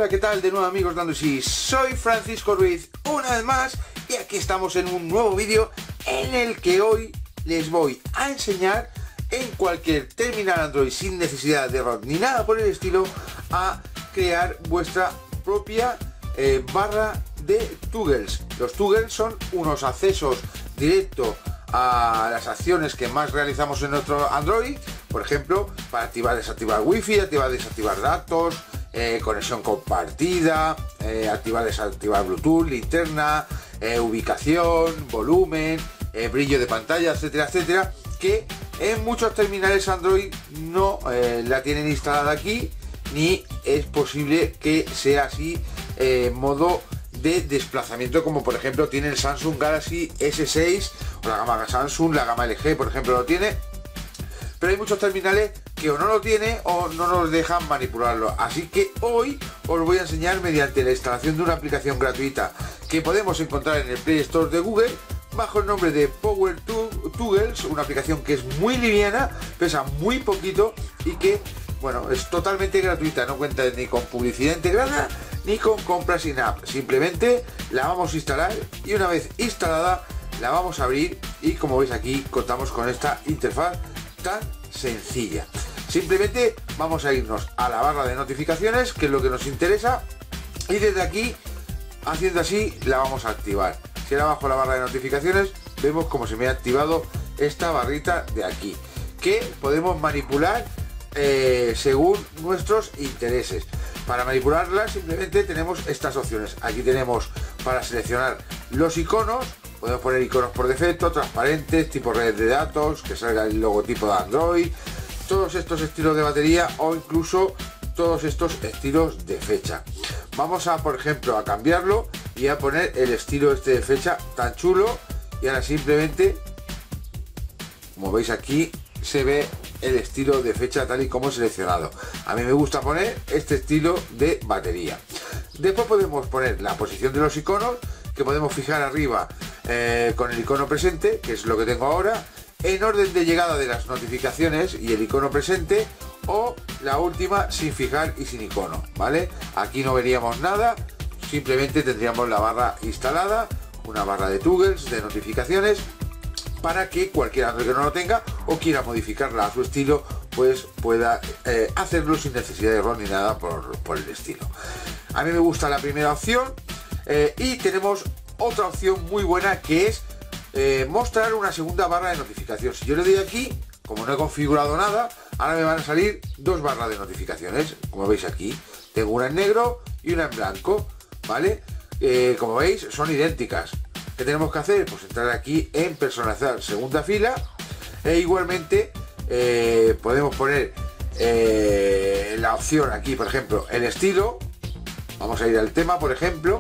Hola, ¿qué tal? De nuevo, amigos de Android. Soy Francisco Ruiz, una vez más, y aquí estamos en un nuevo vídeo en el que hoy les voy a enseñar en cualquier terminal Android, sin necesidad de error ni nada por el estilo, a crear vuestra propia barra de toggles. Los toggles son unos accesos directos a las acciones que más realizamos en nuestro Android, por ejemplo, para activar, desactivar wifi, activar, desactivar datos, conexión compartida, activar, desactivar Bluetooth, linterna, ubicación, volumen, brillo de pantalla, etcétera, etcétera, que en muchos terminales Android no la tienen instalada aquí, ni es posible que sea así modo de desplazamiento, como por ejemplo tiene el Samsung Galaxy S6 o la gama Samsung, la gama LG, por ejemplo, lo tiene. Pero hay muchos terminales que o no lo tiene o no nos dejan manipularlo. Así que hoy os voy a enseñar, mediante la instalación de una aplicación gratuita que podemos encontrar en el Play Store de Google, bajo el nombre de Power Toggles, una aplicación que es muy liviana, pesa muy poquito y que, bueno, es totalmente gratuita, no cuenta ni con publicidad integrada ni con compras in-app. Simplemente la vamos a instalar y una vez instalada la vamos a abrir y, como veis aquí, contamos con esta interfaz tan sencilla. Simplemente vamos a irnos a la barra de notificaciones, que es lo que nos interesa, y desde aquí, haciendo así, la vamos a activar. Si ahora bajo la barra de notificaciones, vemos como se me ha activado esta barrita de aquí, que podemos manipular según nuestros intereses. Para manipularla simplemente tenemos estas opciones. Aquí tenemos para seleccionar los iconos. Podemos poner iconos por defecto, transparentes, tipo redes de datos, que salga el logotipo de Android, todos estos estilos de batería o incluso todos estos estilos de fecha. Vamos a, por ejemplo, a cambiarlo y a poner el estilo este de fecha tan chulo, y ahora simplemente, como veis aquí, se ve el estilo de fecha tal y como seleccionado. A mí me gusta poner este estilo de batería. Después podemos poner la posición de los iconos, que podemos fijar arriba con el icono presente, que es lo que tengo ahora, en orden de llegada de las notificaciones y el icono presente, o la última sin fijar y sin icono, ¿vale? Aquí no veríamos nada, simplemente tendríamos la barra instalada, una barra de toggles de notificaciones, para que cualquier Android que no lo tenga o quiera modificarla a su estilo, pues pueda hacerlo sin necesidad de error ni nada por el estilo. A mí me gusta la primera opción, y tenemos otra opción muy buena, que es mostrar una segunda barra de notificación. Si yo le doy aquí, como no he configurado nada, ahora me van a salir dos barras de notificaciones, como veis aquí. Tengo una en negro y una en blanco, ¿vale? Como veis, son idénticas. ¿Qué tenemos que hacer? Pues entrar aquí en personalizar segunda fila, e igualmente podemos poner la opción aquí, por ejemplo, el estilo. Vamos a ir al tema, por ejemplo,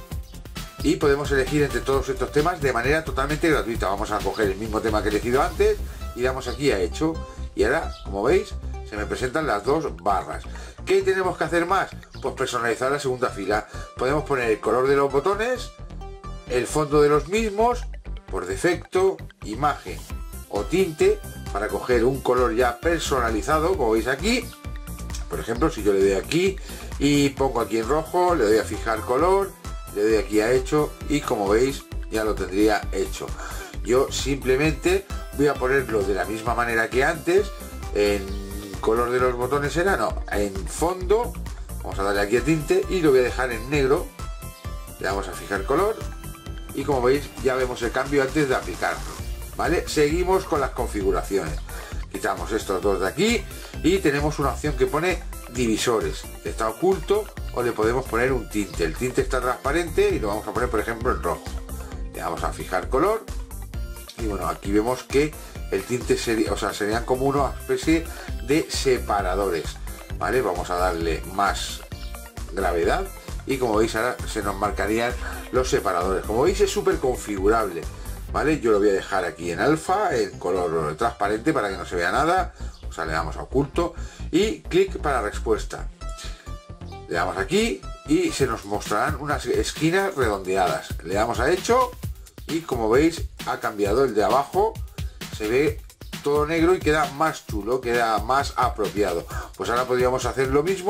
y podemos elegir entre todos estos temas de manera totalmente gratuita. Vamos a coger el mismo tema que he elegido antes y damos aquí a hecho, y ahora, como veis, se me presentan las dos barras. ¿Qué tenemos que hacer más? Pues personalizar la segunda fila. Podemos poner el color de los botones, el fondo de los mismos, por defecto, imagen o tinte, para coger un color ya personalizado, como veis aquí. Por ejemplo, si yo le doy aquí y pongo aquí en rojo, le doy a fijar color, le doy aquí a hecho, y como veis ya lo tendría hecho. Yo simplemente voy a ponerlo de la misma manera que antes. En color de los botones era, no, en fondo, vamos a darle aquí a tinte y lo voy a dejar en negro. Le damos a fijar color y, como veis, ya vemos el cambio antes de aplicarlo, ¿vale? Seguimos con las configuraciones. Quitamos estos dos de aquí y tenemos una opción que pone divisores. Está oculto, o le podemos poner un tinte. El tinte está transparente y lo vamos a poner, por ejemplo, en rojo. Le damos a fijar color y, bueno, aquí vemos que el tinte sería, o sea, serían como una especie de separadores, ¿vale? Vamos a darle más gravedad y, como veis, ahora se nos marcarían los separadores. Como veis, es súper configurable, ¿vale? Yo lo voy a dejar aquí en alfa, en color transparente, para que no se vea nada. O sea, le damos a oculto y clic para respuesta. Le damos aquí y se nos mostrarán unas esquinas redondeadas. Le damos a hecho y, como veis, ha cambiado el de abajo. Se ve todo negro y queda más chulo, queda más apropiado. Pues ahora podríamos hacer lo mismo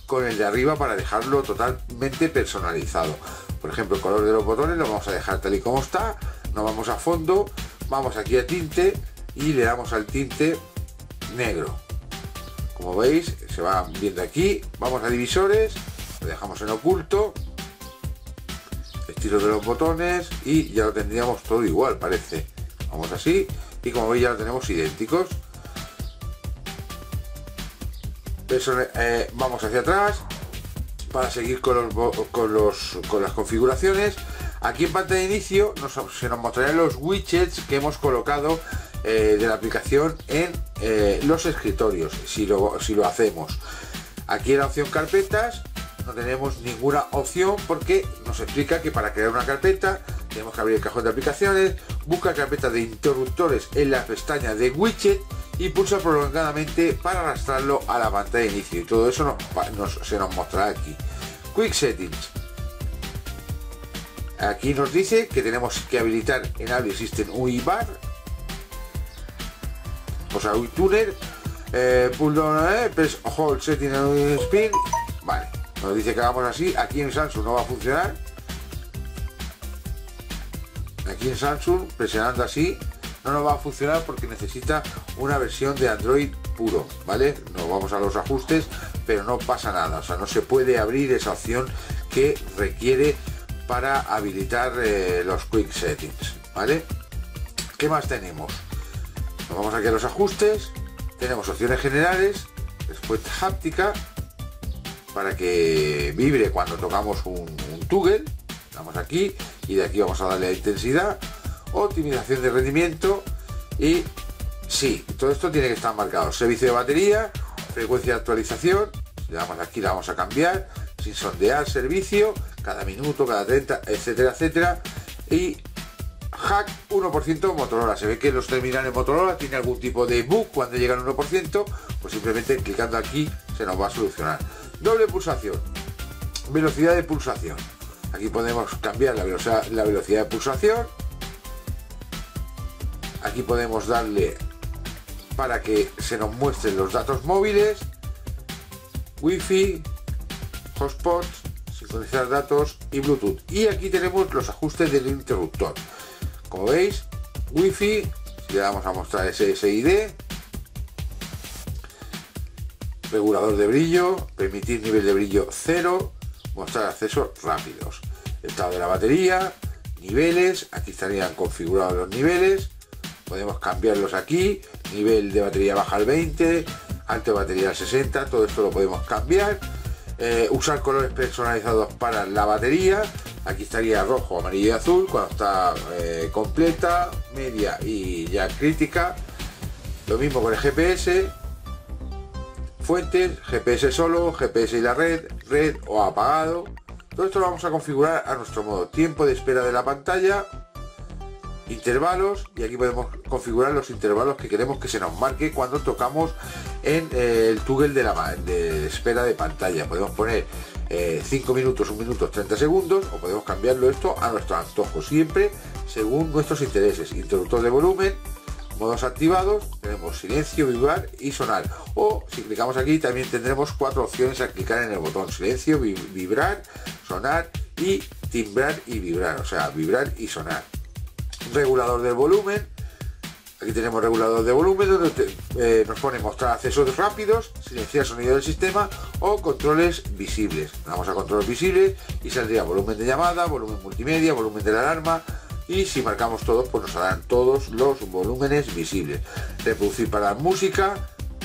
con el de arriba para dejarlo totalmente personalizado. Por ejemplo, el color de los botones lo vamos a dejar tal y como está. Nos vamos a fondo, vamos aquí a tinte y le damos al tinte negro. Como veis, se va viendo aquí. Vamos a divisores, lo dejamos en oculto, estilo de los botones, y ya lo tendríamos todo igual, parece. Vamos así, y como veis ya lo tenemos idénticos. Vamos hacia atrás para seguir con las configuraciones. Aquí en pantalla de inicio se nos mostrarán los widgets que hemos colocado de la aplicación en los escritorios, si lo hacemos. Aquí en la opción carpetas no tenemos ninguna opción, porque nos explica que para crear una carpeta tenemos que abrir el cajón de aplicaciones, buscar carpeta de interruptores en la pestaña de widget y pulsa prolongadamente para arrastrarlo a la pantalla de inicio, y todo eso se nos mostrará aquí. Quick Settings. Aquí nos dice que tenemos que habilitar Enable System UI Bar, o sea, UI Tuner, pull down, press hold setting and spin. Vale, nos dice que hagamos así. Aquí en Samsung no va a funcionar. Aquí en Samsung, presionando así, no nos va a funcionar porque necesita una versión de Android puro, ¿vale? Nos vamos a los ajustes, pero no pasa nada, o sea, no se puede abrir esa opción que requiere para habilitar los Quick Settings, ¿vale? ¿Qué más tenemos? Nos vamos aquí a los ajustes, tenemos opciones generales, respuesta háptica, para que vibre cuando tocamos un toggle. Damos aquí y de aquí vamos a darle a intensidad, optimización de rendimiento, y sí, todo esto tiene que estar marcado. Servicio de batería, frecuencia de actualización, le damos aquí, la vamos a cambiar, sin sondear servicio, cada minuto, cada 30, etcétera, etcétera. Y hack 1% Motorola. Se ve que los terminales Motorola tienen algún tipo de bug cuando llegan al 1%, pues simplemente clicando aquí se nos va a solucionar. Doble pulsación, velocidad de pulsación. Aquí podemos cambiar la velocidad de pulsación. Aquí podemos darle para que se nos muestren los datos móviles, Wi-Fi, hotspots, sincronizar datos y Bluetooth. Y aquí tenemos los ajustes del interruptor. Como veis, Wi-Fi, si le damos a mostrar SSID, regulador de brillo, permitir nivel de brillo 0, mostrar accesos rápidos, estado de la batería, niveles, aquí estarían configurados los niveles, podemos cambiarlos aquí, nivel de batería baja al 20, alto de batería al 60, todo esto lo podemos cambiar. Usar colores personalizados para la batería, aquí estaría rojo, amarillo y azul cuando está completa, media y ya crítica. Lo mismo con el GPS, fuentes, GPS solo, GPS y la red o apagado. Todo esto lo vamos a configurar a nuestro modo. Tiempo de espera de la pantalla, intervalos, y aquí podemos configurar los intervalos que queremos que se nos marque cuando tocamos en el toggle de espera de pantalla. Podemos poner 5 minutos, 1 minuto, 30 segundos, o podemos cambiarlo esto a nuestro antojo, siempre según nuestros intereses. Interruptor de volumen, modos activados, tenemos silencio, vibrar y sonar, o si clicamos aquí también tendremos 4 opciones al clicar en el botón: silencio, vibrar, sonar y timbrar y vibrar, o sea, vibrar y sonar. Regulador del volumen, aquí tenemos regulador de volumen donde nos pone mostrar accesos rápidos, silenciar sonido del sistema o controles visibles. Vamos a controles visibles y saldría volumen de llamada, volumen multimedia, volumen de la alarma, y si marcamos todos pues nos darán todos los volúmenes visibles. Reproducir para música,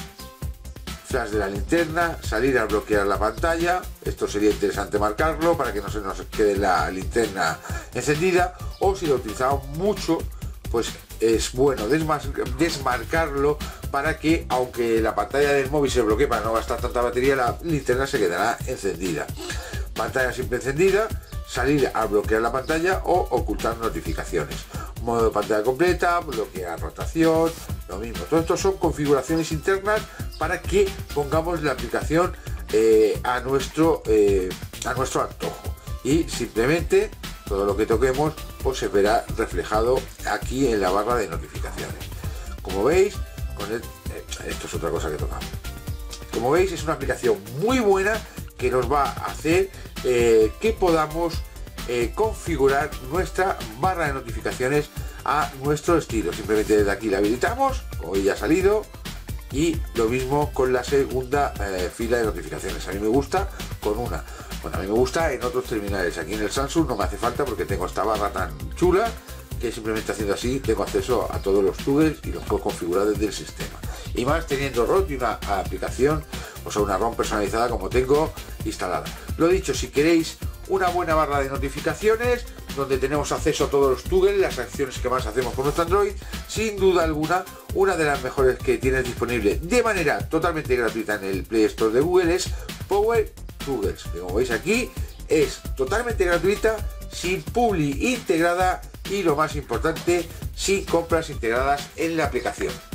flash de la linterna, salir al bloquear la pantalla, esto sería interesante marcarlo para que no se nos quede la linterna encendida, o si lo utilizamos mucho pues es bueno desmarcarlo para que, aunque la pantalla del móvil se bloquee para no gastar tanta batería, la linterna se quedará encendida. Pantalla siempre encendida, salir al bloquear la pantalla o ocultar notificaciones. Modo de pantalla completa, bloquear rotación, lo mismo. Todo esto son configuraciones internas para que pongamos la aplicación a nuestro antojo, y simplemente todo lo que toquemos pues se verá reflejado aquí en la barra de notificaciones. Como veis, esto es otra cosa que tocamos. Como veis, es una aplicación muy buena que nos va a hacer que podamos configurar nuestra barra de notificaciones a nuestro estilo. Simplemente desde aquí la habilitamos, como ya ha salido, y lo mismo con la segunda fila de notificaciones. A mí me gusta con una. Bueno, a mí me gusta en otros terminales. Aquí en el Samsung no me hace falta porque tengo esta barra tan chula que simplemente haciendo así tengo acceso a todos los toggles y los puedo configurar desde el sistema. Y más teniendo ROM y una aplicación, o sea, una ROM personalizada como tengo instalada. Lo dicho, si queréis una buena barra de notificaciones donde tenemos acceso a todos los toggles, las acciones que más hacemos con nuestro Android, sin duda alguna, una de las mejores que tienes disponible de manera totalmente gratuita en el Play Store de Google es Power Toggles. Como veis aquí, es totalmente gratuita, sin publi integrada y, lo más importante, sin compras integradas en la aplicación.